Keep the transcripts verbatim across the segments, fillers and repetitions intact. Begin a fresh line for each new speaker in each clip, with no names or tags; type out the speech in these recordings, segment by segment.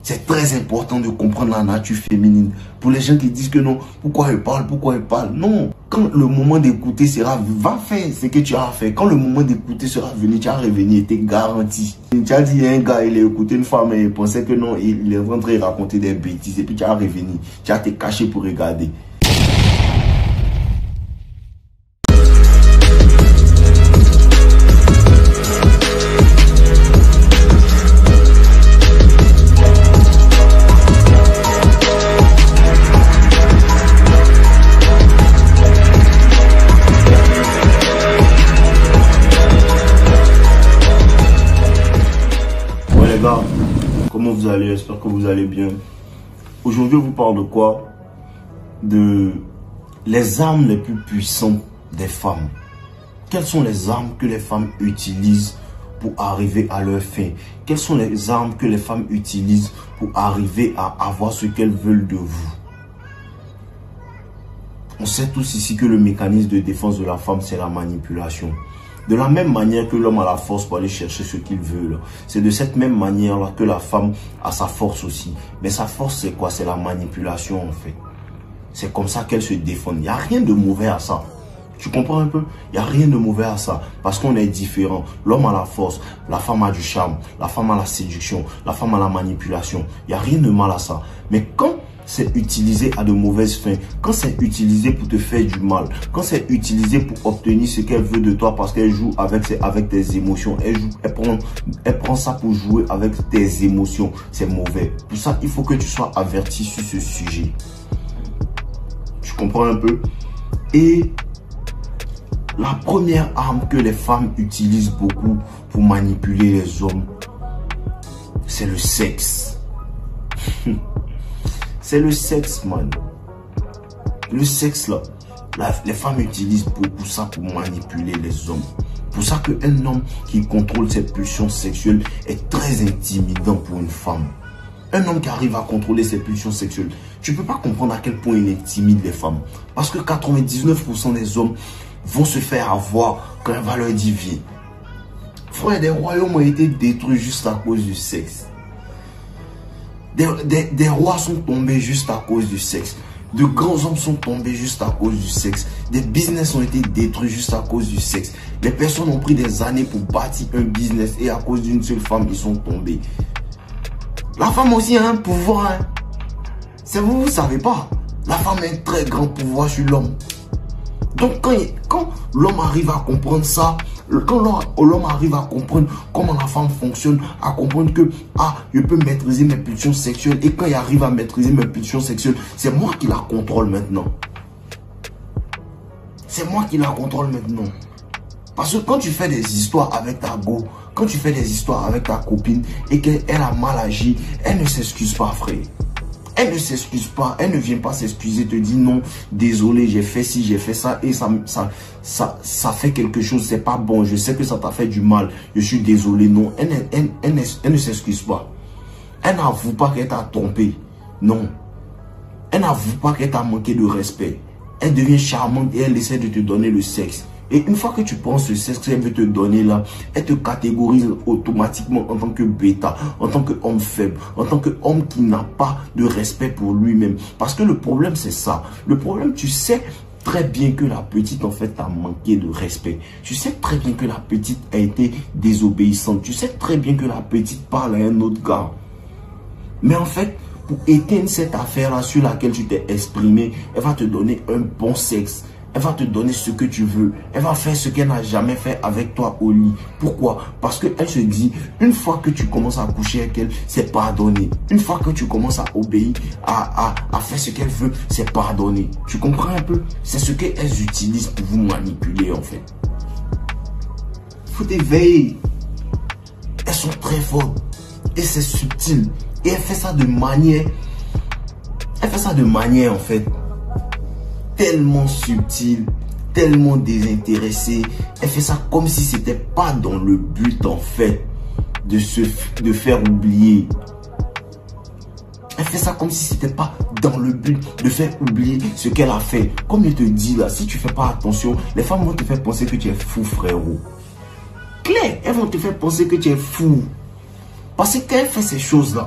C'est très important de comprendre la nature féminine. Pour les gens qui disent que non, pourquoi elle parle, pourquoi elle parle. Non, quand le moment d'écouter sera, va faire ce que tu as fait. Quand le moment d'écouter sera venu, tu as revenir, tu es garanti. Tu as dit à un gars, il a écouté une femme et il pensait que non, il est en train de raconter des bêtises. Et puis tu as revenu, tu as été caché pour regarder. Comment vous allez? J'espère que vous allez bien. Aujourd'hui, je vous parle de quoi? De les armes les plus puissantes des femmes. Quelles sont les armes que les femmes utilisent pour arriver à leur fin? Quelles sont les armes que les femmes utilisent pour arriver à avoir ce qu'elles veulent de vous? On sait tous ici que le mécanisme de défense de la femme, c'est la manipulation. De la même manière que l'homme a la force pour aller chercher ce qu'il veut, c'est de cette même manière-là que la femme a sa force aussi. Mais sa force, c'est quoi? C'est la manipulation, en fait. C'est comme ça qu'elle se défend. Il n'y a rien de mauvais à ça. Tu comprends un peu? Il n'y a rien de mauvais à ça. Parce qu'on est différent. L'homme a la force, la femme a du charme, la femme a la séduction, la femme a la manipulation. Il n'y a rien de mal à ça. Mais quand c'est utilisé à de mauvaises fins, quand c'est utilisé pour te faire du mal, quand c'est utilisé pour obtenir ce qu'elle veut de toi parce qu'elle joue avec, avec tes émotions, elle, joue, elle, prend, elle prend ça pour jouer avec tes émotions, c'est mauvais. Pour ça, il faut que tu sois averti sur ce sujet. Tu comprends un peu? Et la première arme que les femmes utilisent beaucoup pour manipuler les hommes, c'est le sexe. C'est le sexe, man. Le sexe, là, la, les femmes utilisent beaucoup ça pour manipuler les hommes. Pour ça qu'un homme qui contrôle ses pulsions sexuelles est très intimidant pour une femme. Un homme qui arrive à contrôler ses pulsions sexuelles, tu ne peux pas comprendre à quel point il intimide les femmes. Parce que quatre-vingt-dix-neuf pour cent des hommes vont se faire avoir quand elle va leur dire viens. Frère, des royaumes ont été détruits juste à cause du sexe. Des, des, des rois sont tombés juste à cause du sexe. De grands hommes sont tombés juste à cause du sexe. Des business ont été détruits juste à cause du sexe. Les personnes ont pris des années pour bâtir un business et à cause d'une seule femme, ils sont tombés. La femme aussi a un pouvoir. Hein. C'est vous, vous ne savez pas. La femme a un très grand pouvoir sur l'homme. Donc quand, quand l'homme arrive à comprendre ça, quand l'homme arrive à comprendre comment la femme fonctionne, à comprendre que ah, je peux maîtriser mes pulsions sexuelles, et quand il arrive à maîtriser mes pulsions sexuelles, c'est moi qui la contrôle maintenant. C'est moi qui la contrôle maintenant. Parce que quand tu fais des histoires avec ta go, quand tu fais des histoires avec ta copine et qu'elle a mal agi, elle ne s'excuse pas, frère. Elle ne s'excuse pas, elle ne vient pas s'excuser, te dit non, désolé, j'ai fait ci, j'ai fait ça, et ça, ça, ça, ça fait quelque chose, c'est pas bon, je sais que ça t'a fait du mal, je suis désolé, non, elle, elle, elle, elle, elle ne s'excuse pas. Elle n'avoue pas qu'elle t'a trompé, non. Elle n'avoue pas qu'elle t'a manqué de respect. Elle devient charmante et elle essaie de te donner le sexe. Et une fois que tu penses le sexe qu'elle veut te donner là, elle te catégorise automatiquement en tant que bêta, en tant qu'homme faible, en tant qu'homme qui n'a pas de respect pour lui-même. Parce que le problème c'est ça. Le problème, tu sais très bien que la petite en fait a manqué de respect. Tu sais très bien que la petite a été désobéissante. Tu sais très bien que la petite parle à un autre gars. Mais en fait, pour éteindre cette affaire-là sur laquelle tu t'es exprimé, elle va te donner un bon sexe. Elle va te donner ce que tu veux. Elle va faire ce qu'elle n'a jamais fait avec toi au lit. Pourquoi? Parce qu'elle se dit, une fois que tu commences à coucher avec elle, c'est pardonné. Une fois que tu commences à obéir, à, à, à faire ce qu'elle veut, c'est pardonné. Tu comprends un peu? C'est ce qu'elles utilisent pour vous manipuler en fait. Il faut t'éveiller. Elles sont très fortes. Et c'est subtil. Et elle fait ça de manière... Elle fait ça de manière en fait... tellement subtil, tellement désintéressé. Elle fait ça comme si c'était pas dans le but en fait de se de faire oublier. Elle fait ça comme si c'était pas dans le but de faire oublier ce qu'elle a fait. Comme je te dis là, si tu fais pas attention, les femmes vont te faire penser que tu es fou, frérot. Claire, elles vont te faire penser que tu es fou. Parce que quand elle fait ces choses là,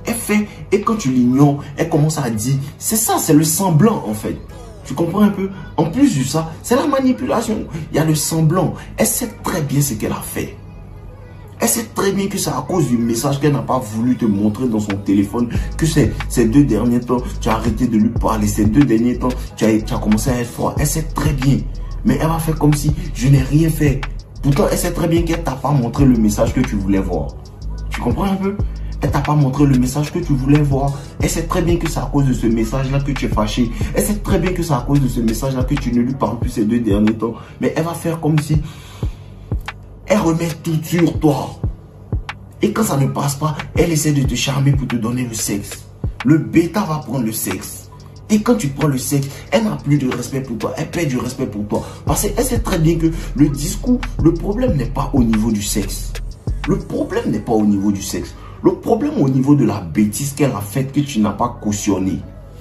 Elle fait, et quand tu l'ignores, elle commence à dire, c'est ça, c'est le semblant en fait. Tu comprends un peu? En plus de ça, c'est la manipulation. Il y a le semblant. Elle sait très bien ce qu'elle a fait. Elle sait très bien que c'est à cause du message qu'elle n'a pas voulu te montrer dans son téléphone, que ces, ces deux derniers temps, tu as arrêté de lui parler. Ces deux derniers temps, tu as, tu as commencé à être froid. Elle sait très bien. Mais elle va faire comme si je n'ai rien fait. Pourtant, elle sait très bien qu'elle t'a pas montré le message que tu voulais voir. Tu comprends un peu? Elle t'a pas montré le message que tu voulais voir. Elle sait très bien que c'est à cause de ce message-là que tu es fâché. Elle sait très bien que c'est à cause de ce message-là que tu ne lui parles plus ces deux derniers temps. Mais elle va faire comme si elle remet tout sur toi. Et quand ça ne passe pas, elle essaie de te charmer pour te donner le sexe. Le bêta va prendre le sexe. Et quand tu prends le sexe, elle n'a plus de respect pour toi. Elle perd du respect pour toi. Parce qu'elle sait très bien que le discours, le problème n'est pas au niveau du sexe. Le problème n'est pas au niveau du sexe. Le problème au niveau de la bêtise qu'elle a faite que tu n'as pas cautionné.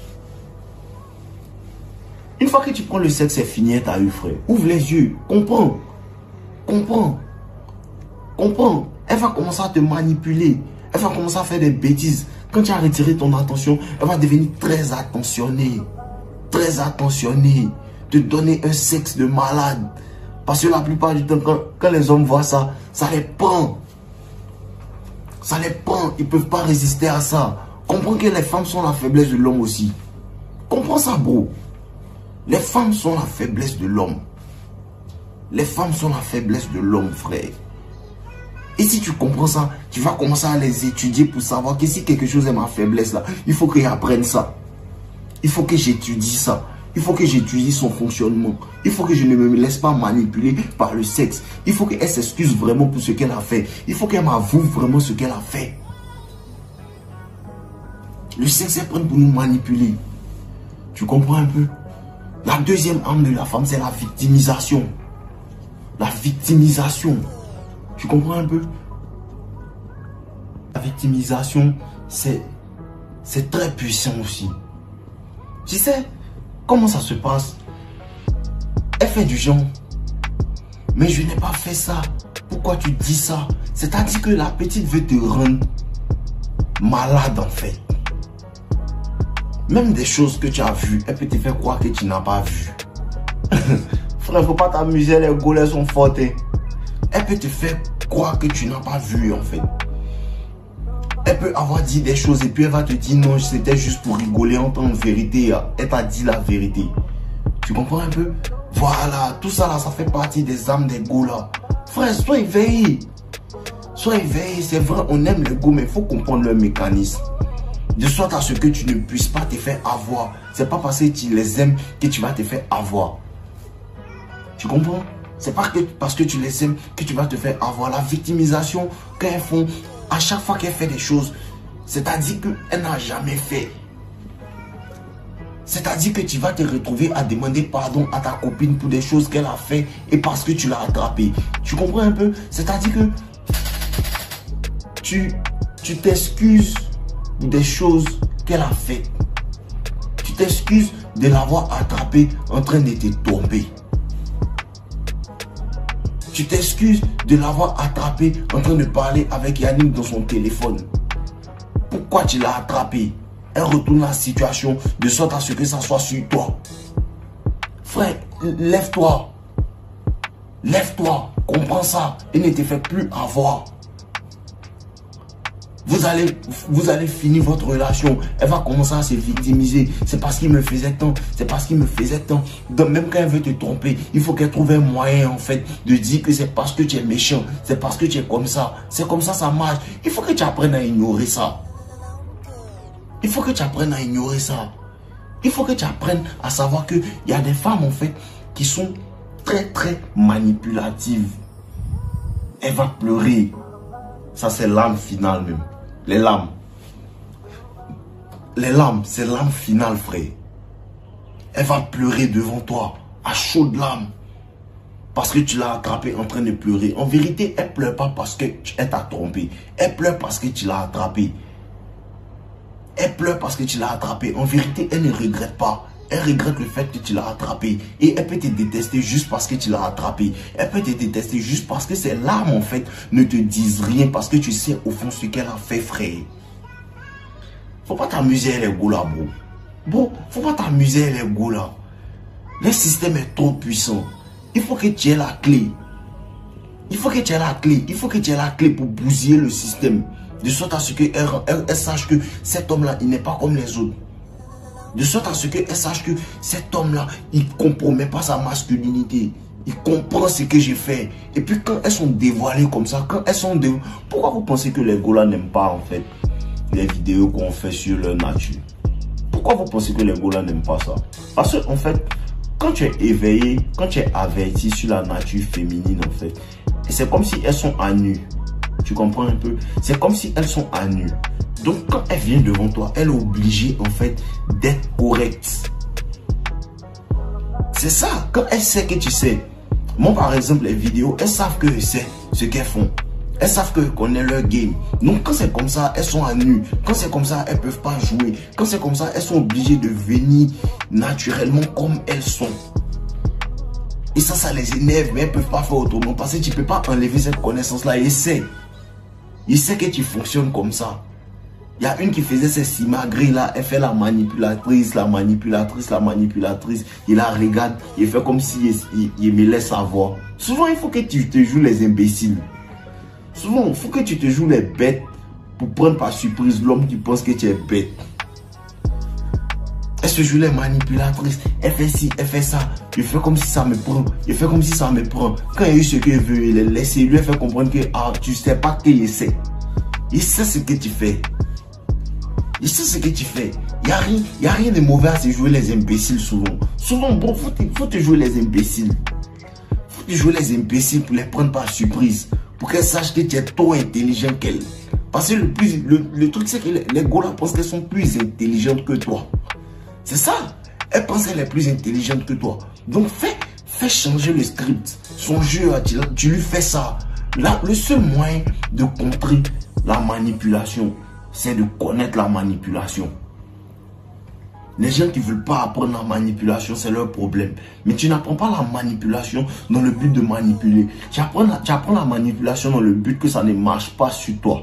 Une fois que tu prends le sexe, c'est fini, t'as eu, frère. Ouvre les yeux. Comprends. Comprends. Comprends. Elle va commencer à te manipuler. Elle va commencer à faire des bêtises. Quand tu as retiré ton attention, elle va devenir très attentionnée. Très attentionnée. Te donner un sexe de malade. Parce que la plupart du temps, quand, quand les hommes voient ça, ça les prend. Ça les prend. Ils ne peuvent pas résister à ça. Comprends que les femmes sont la faiblesse de l'homme aussi. Comprends ça, bro. Les femmes sont la faiblesse de l'homme. Les femmes sont la faiblesse de l'homme, frère. Et si tu comprends ça, tu vas commencer à les étudier pour savoir que si quelque chose est ma faiblesse là, il faut que j'apprenne ça. Il faut que j'étudie ça. Il faut que j'étudie son fonctionnement. Il faut que je ne me laisse pas manipuler par le sexe. Il faut qu'elle s'excuse vraiment pour ce qu'elle a fait. Il faut qu'elle m'avoue vraiment ce qu'elle a fait. Le sexe est prêt pour nous manipuler. Tu comprends un peu? La deuxième arme de la femme, c'est la victimisation. La victimisation. Tu comprends un peu? La victimisation, c'est c'est très puissant aussi. Tu sais, comment ça se passe? Elle fait du genre. Mais je n'ai pas fait ça. Pourquoi tu dis ça? C'est-à-dire que la petite veut te rendre malade en fait. Même des choses que tu as vues, elle peut te faire croire que tu n'as pas vu. Frère, faut pas t'amuser, les golets sont fortes. Elle peut te faire croire que tu n'as pas vu en fait. Elle peut avoir dit des choses et puis elle va te dire non, c'était juste pour rigoler. En temps de vérité, elle t'a dit la vérité. Tu comprends un peu? Voilà, tout ça là, ça fait partie des âmes des go là. Frère, sois éveillé. Sois éveillé, c'est vrai, on aime les go, mais il faut comprendre leur mécanisme. De sorte à ce que tu ne puisses pas te faire avoir. C'est pas parce que tu les aimes que tu vas te faire avoir. Tu comprends? C'est pas que parce que tu les aimes que tu vas te faire avoir. La victimisation qu'elles font à chaque fois qu'elle fait des choses, c'est-à-dire qu'elle n'a jamais fait. C'est-à-dire que tu vas te retrouver à demander pardon à ta copine pour des choses qu'elle a fait et parce que tu l'as attrapée. Tu comprends un peu? C'est-à-dire que tu tu t'excuses des choses qu'elle a faites. Tu t'excuses de l'avoir attrapée en train de te tromper. Tu t'excuses de l'avoir attrapée en train de parler avec Yannick dans son téléphone. Pourquoi tu l'as attrapée? Elle retourne la situation de sorte à ce que ça soit sur toi. Frère, lève-toi. Lève-toi. Comprends ça et ne te fais plus avoir. Vous allez, vous allez finir votre relation. Elle va commencer à se victimiser. C'est parce qu'il me faisait tant. C'est parce qu'il me faisait tant. Donc même quand elle veut te tromper, il faut qu'elle trouve un moyen en fait de dire que c'est parce que tu es méchant. C'est parce que tu es comme ça. C'est comme ça, ça marche. Il faut que tu apprennes à ignorer ça. Il faut que tu apprennes à ignorer ça. Il faut que tu apprennes à savoir qu'il y a des femmes en fait qui sont très très manipulatives. Elle va pleurer. Ça c'est l'âme finale même. Les larmes. Les larmes, c'est l'âme finale, frère. Elle va pleurer devant toi, à chaudes larmes. Parce que tu l'as attrapée en train de pleurer. En vérité, elle ne pleure pas parce qu'elle t'a trompé. Elle pleure parce que tu l'as attrapée. Elle pleure parce que tu l'as attrapée. En vérité, elle ne regrette pas. Elle regrette le fait que tu l'as attrapé. Et elle peut te détester juste parce que tu l'as attrapé. Elle peut te détester juste parce que ses larmes, en fait, ne te disent rien. Parce que tu sais au fond ce qu'elle a fait, frère. Faut pas t'amuser avec les golas, bro. Bro, faut pas t'amuser avec les golas. Le système est trop puissant. Il faut que tu aies la clé. Il faut que tu aies la clé. Il faut que tu aies la clé pour bousiller le système. De sorte à ce qu'elle elle, elle sache que cet homme-là, il n'est pas comme les autres. De sorte à ce qu'elle sache que cet homme-là, il ne compromet pas sa masculinité. Il comprend ce que j'ai fait. Et puis quand elles sont dévoilées comme ça, quand elles sont dévoilées... Pourquoi vous pensez que les golas n'aiment pas en fait les vidéos qu'on fait sur leur nature? Pourquoi vous pensez que les golas n'aiment pas ça? Parce que en fait, quand tu es éveillé, quand tu es averti sur la nature féminine en fait, c'est comme si elles sont à nu. Tu comprends un peu? C'est comme si elles sont à nu. Donc quand elle vient devant toi, elle est obligée en fait d'être correcte. C'est ça. Quand elle sait que tu sais. Moi par exemple, les vidéos, elles savent que je sais ce qu'elles font. Elles savent que je connais leur game. Donc quand c'est comme ça, elles sont à nu. Quand c'est comme ça, elles ne peuvent pas jouer. Quand c'est comme ça, elles sont obligées de venir naturellement comme elles sont. Et ça, ça les énerve, mais elles ne peuvent pas faire autrement. Parce que tu ne peux pas enlever cette connaissance-là. Essaie. Essaie que tu fonctionnes comme ça. Il y a une qui faisait ces simagrées là, elle fait la manipulatrice, la manipulatrice, la manipulatrice. Il la regarde, il fait comme si il, il, il me laisse savoir. Souvent, il faut que tu te joues les imbéciles. Souvent, il faut que tu te joues les bêtes pour prendre par surprise l'homme qui pense que tu es bête. Elle se joue les manipulatrices, elle fait ci, elle fait ça. Il fait comme si ça me prend, il fait comme si ça me prend. Quand il a eu ce qu'il veut, il est laissé, il lui a fait comprendre que ah, tu sais pas qu'il sait. Il sait ce que tu fais. Il sait ce que tu fais. Il n'y a, a rien de mauvais à se jouer les imbéciles souvent. Souvent, bon, il faut, faut te jouer les imbéciles. Il faut te jouer les imbéciles pour les prendre par surprise. Pour qu'elles sachent que tu es trop intelligent qu'elles. Parce que le, plus, le, le truc, c'est que les, les golas pensent qu'elles sont plus intelligentes que toi. C'est ça. Elles pensent qu'elles sont plus intelligentes que toi. Donc, fais, fais changer le script. Son jeu, tu, tu lui fais ça. Là, le seul moyen de contrer la manipulation, c'est de connaître la manipulation. Les gens qui ne veulent pas apprendre la manipulation, c'est leur problème. Mais tu n'apprends pas la manipulation dans le but de manipuler. Tu apprends, la, tu apprends la manipulation dans le but que ça ne marche pas sur toi.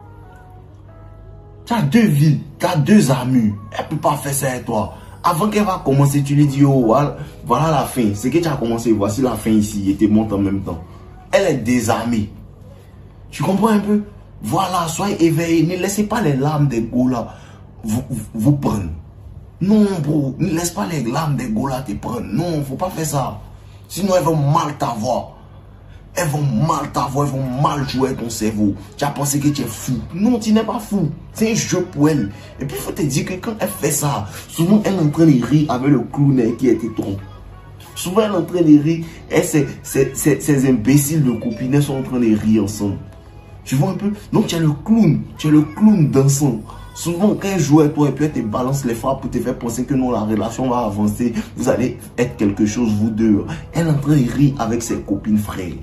Tu as deux vies, tu as deux amis. Elle ne peut pas faire ça avec toi. Avant qu'elle va commencer, tu lui dis, oh, voilà, voilà la fin. C'est que tu as commencé, voici la fin ici. Et tu montes en même temps. Elle est désarmée. Tu comprends un peu? Voilà, soyez éveillés. Ne laissez pas les larmes des golas vous, vous, vous prendre. Non, bro. Ne laisse pas les larmes des golas te prendre. Non, il ne faut pas faire ça. Sinon, elles vont mal t'avoir. Elles vont mal t'avoir. Elles vont mal jouer ton cerveau. Tu as pensé que tu es fou. Non, tu n'es pas fou. C'est un jeu pour elle. Et puis, il faut te dire que quand elle fait ça, souvent, elle est en train de rire avec le clown qui était trop. Souvent, elle est en train de rire. Et ces, ces, ces, ces imbéciles de copines sont en train de rire ensemble. Tu vois un peu? Donc tu es le clown, tu es le clown dansant. Souvent quand elle joue avec toi et puis elle te balance les frappes pour te faire penser que non, la relation va avancer, vous allez être quelque chose vous deux. Elle est en train de rire avec ses copines frères.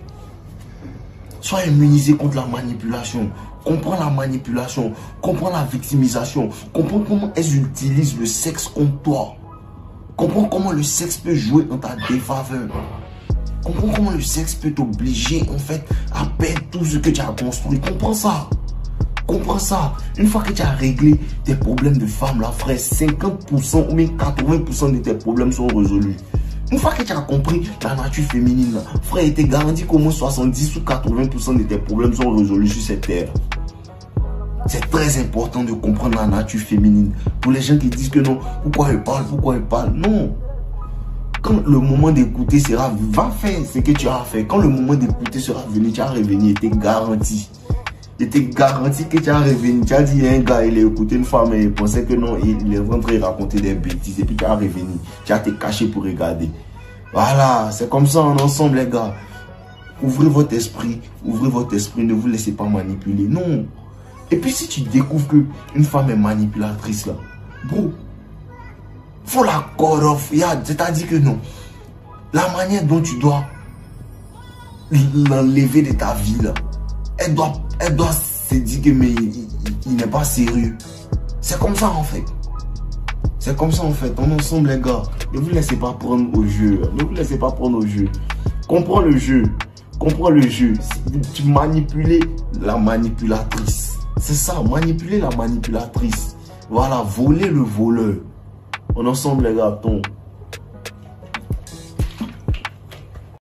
Sois immunisé contre la manipulation. Comprends la manipulation, comprends la victimisation, comprends comment elles utilisent le sexe contre toi. Comprends comment le sexe peut jouer en ta défaveur. Comprends comment le sexe peut t'obliger en fait à perdre tout ce que tu as construit. Comprends ça. Comprends ça. Une fois que tu as réglé tes problèmes de femme, là, frère, cinquante pour cent ou même quatre-vingts pour cent de tes problèmes sont résolus. Une fois que tu as compris la nature féminine, là, frère, il t'est garanti qu'au moins soixante-dix ou quatre-vingts pour cent de tes problèmes sont résolus sur cette terre. C'est très important de comprendre la nature féminine. Pour les gens qui disent que non, pourquoi elle parle, pourquoi elle parle, non. Quand le moment d'écouter sera, va faire ce que tu as fait. Quand le moment d'écouter sera venu, tu as revenu, il t'est garanti. Il t'est garanti que tu as revenu. Tu as dit, un gars, il a écouté une femme et il pensait que non, il est rentré raconter des bêtises. Et puis tu as revenu. Tu as été caché pour regarder. Voilà, c'est comme ça en ensemble, les gars. Ouvrez votre esprit. Ouvrez votre esprit. Ne vous laissez pas manipuler. Non. Et puis si tu découvres qu'une femme est manipulatrice, là, bro, faut la cut off. C'est-à-dire que non. La manière dont tu dois l'enlever de ta vie, là, elle doit, elle doit se dire que mais il, il, il n'est pas sérieux. C'est comme ça en fait. C'est comme ça en fait. On est ensemble les gars. Ne vous laissez pas prendre au jeu. Ne vous laissez pas prendre au jeu. Comprends le jeu. Comprends le jeu. Tu manipules la manipulatrice. C'est ça, manipuler la manipulatrice. Voilà, voler le voleur. On est ensemble les gars, ton.